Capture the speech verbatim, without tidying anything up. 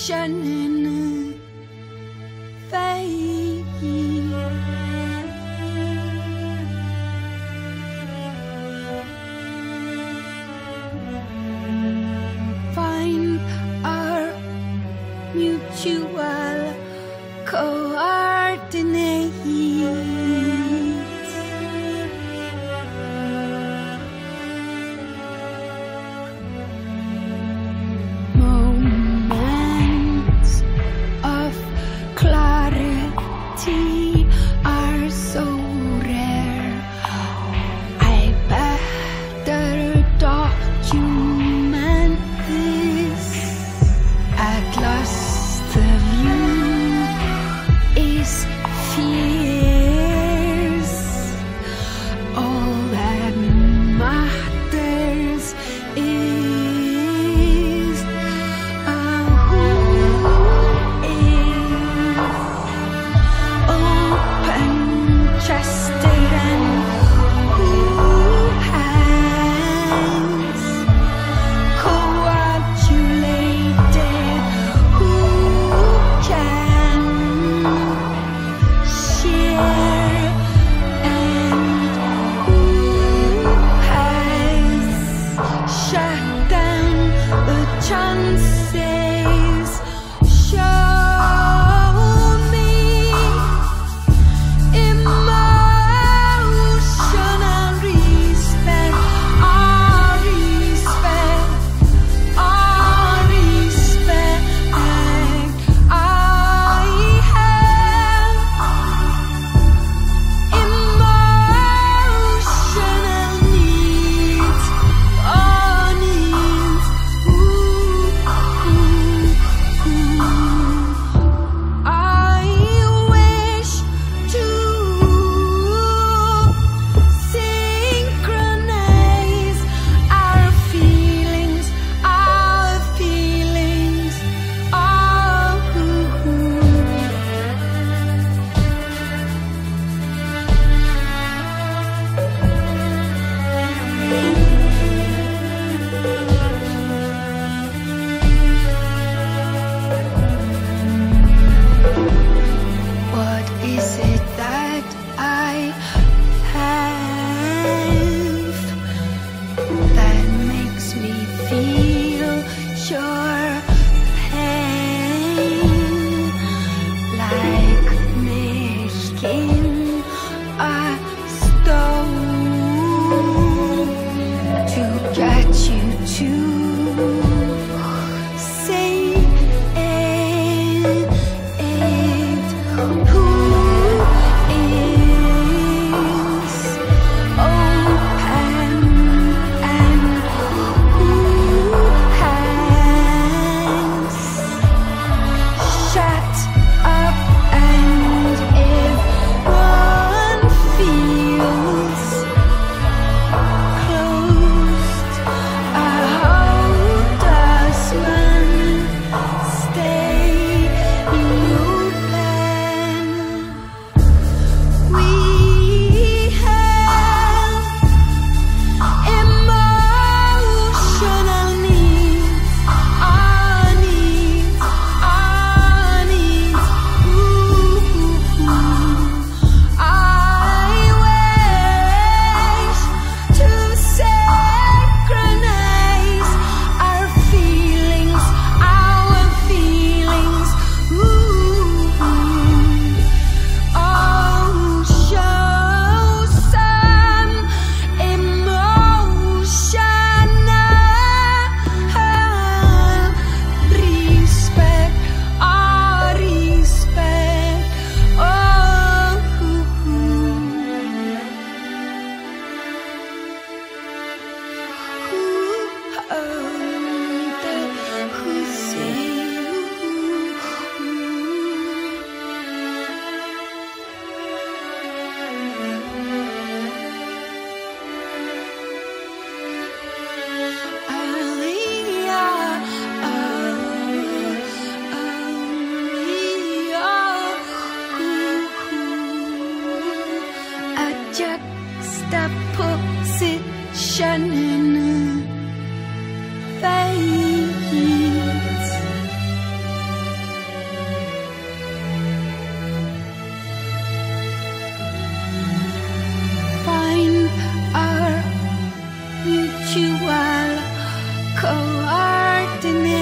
shining face. Find our mutual coordinates. Moments of clarity are so rare. I better document this. At last the view is fierce. All that matters is uh, who is open-chested and who has coagulated, who can share, and who has shut down the chances. Show me emotional respect, our respect, our respect. I have emotional needs, oh needs. Ooh, ooh, ooh. I wish to synchronize our feelings, our feelings. Oh, what is it that I have that makes me feel your pain, like making a stone to get you to say it, who is open and who has shut up, and if one feels closed, how does one stay open? We have emotional needs, our needs, our needs. Ooh, I wish to synchronize our feelings, our feelings. Ooh, oh, show some emotional respect, our respect. Oh, who say juxtaposition fades. mutual coordinate.